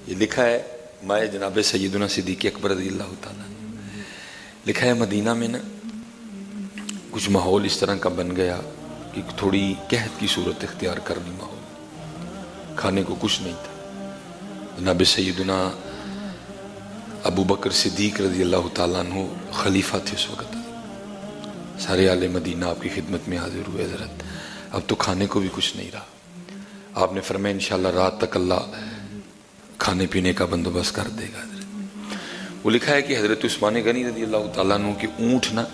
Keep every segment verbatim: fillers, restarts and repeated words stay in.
یہ لکھا ہے مائے جناب سیدنا صدیق اکبر رضی اللہ تعالیٰ، لکھا ہے مدینہ میں نا کچھ ماحول اس طرح کا بن گیا کہ تھوڑی قحط کی صورت اختیار کرنی، ماحول کھانے کو کچھ نہیں تھا۔ جناب سیدنا ابو بکر صدیق رضی اللہ تعالیٰ عنہ خلیفہ تھے اس وقت، سارے اہل مدینہ آپ کی خدمت میں حاضر ہوئے، حضرت اب تو کھانے کو بھی کچھ نہیں رہا۔ آپ نے فرمایا انشاءاللہ رات تک اللہ کھانے پینے کا بندوبست کر دے گا۔ حضرت وہ لکھا ہے کہ حضرت عثمان غنی رضی اللہ تعالیٰ عنہ کے اونٹ نا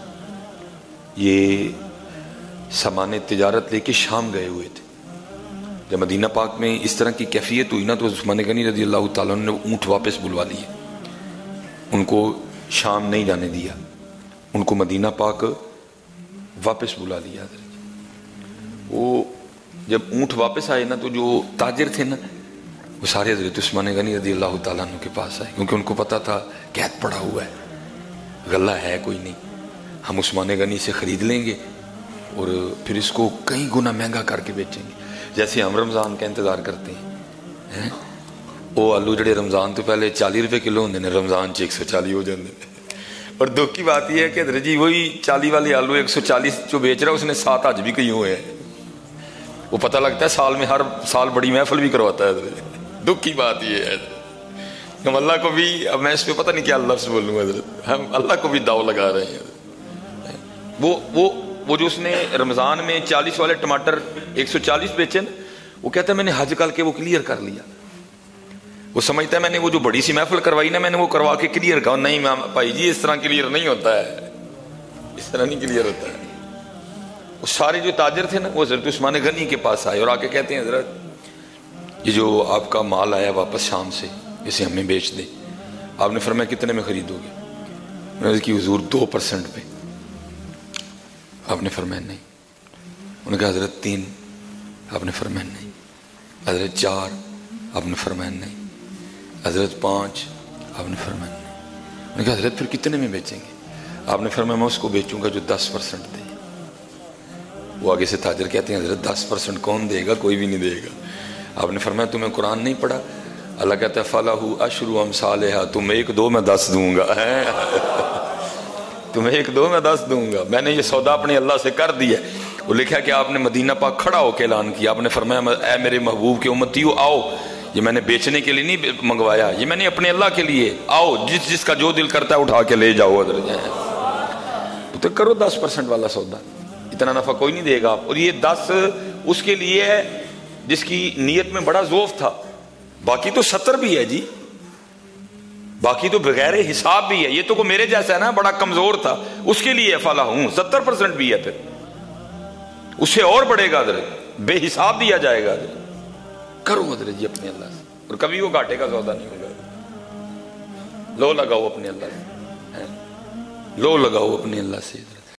یہ سامان تجارت لے کے شام گئے ہوئے تھے۔ جب مدینہ پاک میں اس طرح کی کیفیت ہوئی نا تو عثمان غنی رضی اللہ تعالیٰ عنہ نے اونٹ واپس بلوا لیے، ان کو شام نہیں جانے دیا، ان کو مدینہ پاک واپس بلا لیا۔ حضرت وہ جب اونٹ واپس آئے نا تو جو تاجر تھے نا وہ سارے حضرت عثمان غنی رضی اللہ تعالیٰ عنہ کے پاس آئے، کیونکہ ان کو پتا تھا قحط پڑا ہوا ہے، غلہ ہے کوئی نہیں، ہم عثمان غنی سے خرید لیں گے اور پھر اس کو کئی گنا مہنگا کر کے بیچیں گے، جیسے ہم رمضان کا انتظار کرتے ہیں۔ وہ آلو جڑے رمضان تو پہلے چالی روپے کلو ہوندے نے، رمضان چ ایک سو چالی ہو جاندے نے۔ اور دکھ کی بات یہ ہے کہ حضرت جی وہی چالی والے آلو ایک سو چالیس جو بیچ رہا ہے اس نے سات آج بھی کئی ہوئے ہیں۔ وہ پتہ لگتا ہے سال میں ہر سال بڑی محفل بھی کرواتا ہے حضرت۔ دکھ کی بات یہ ہے ہم اللہ کو بھی، اب میں اس پہ پتہ نہیں کیا لفظ بولوں گا حضرت، ہم اللہ کو بھی داؤ لگا رہے ہیں۔ وہ وہ وہ جو اس نے رمضان میں چالیس والے ٹماٹر ایک سو چالیس بیچے نا، وہ کہتا ہے میں نے حج کر کے وہ کلیئر کر لیا۔ وہ سمجھتا ہے میں نے وہ جو بڑی سی محفل کروائی نا میں نے وہ کروا کے کلیئر کہا، نہیں بھائی جی اس طرح کلیئر نہیں ہوتا ہے، اس طرح نہیں کلیئر ہوتا ہے۔ وہ سارے جو تاجر تھے نا وہ حضرت عثمان غنی کے پاس آئے اور آ کے کہتے ہیں حضرت یہ جو آپ کا مال آیا واپس شام سے اسے ہمیں بیچ دے۔ آپ نے فرمایا کتنے میں خریدو گے؟ میں نے کہا حضور دو پرسنٹ پہ۔ آپ نے فرمایا نہیں۔ انہوں نے کہا حضرت تین، آپ نے فرمایا نہیں۔ حضرت چار، آپ نے فرمایا نہیں۔ حضرت پانچ، آپ نے فرمایا نہیں۔ انہوں نے کہا حضرت پھر کتنے میں بیچیں گے؟ آپ نے فرمایا میں اس کو بیچوں گا جو دس پرسنٹ دے۔ وہ آگے سے تاجر کہتے ہیں حضرت دس پرسنٹ کون دے گا؟ کوئی بھی نہیں دے گا۔ آپ نے فرمایا تمہیں قرآن نہیں پڑھا؟ اللہ کہتا ہے فَلَهُ أَشْرُ أَمْثَالِهَا، تم ایک دو میں دس دوں گا، تمہیں ایک دو میں دس دوں گا، میں نے یہ سودا اپنے اللہ سے کر دیا۔ وہ لکھا کہ آپ نے مدینہ پاک کھڑا ہو کے اعلان کیا، آپ نے فرمایا اے میرے محبوب کے امتیو آؤ، یہ میں نے بیچنے کے لیے نہیں منگوایا، یہ میں نے اپنے اللہ کے لیے، آؤ جس جس کا جو دل کرتا ہے اٹھا کے لے جاؤ۔ حضرت تو کرو دس پرسنٹ والا سودا، اتنا نفع کوئی نہیں دے گا آپ۔ اور یہ دس اس کے لیے ہے جس کی نیت میں بڑا ذوف تھا، باقی تو ستر بھی ہے جی، باقی تو بغیر حساب بھی ہے، یہ تو کو میرے جیسا ہے نا بڑا کمزور تھا، اس کے لیے فلا ہوں ستر پرسنٹ بھی ہے، پھر اس سے اور بڑھے گا حضرت، بے حساب دیا جائے گا حضرت۔ کرو حضرت جی اپنے اللہ سے، اور کبھی وہ گھاٹے کا سودا نہیں ہوگا۔ لو لگاؤ اپنے اللہ سے، لو لگاؤ اپنے اللہ سے۔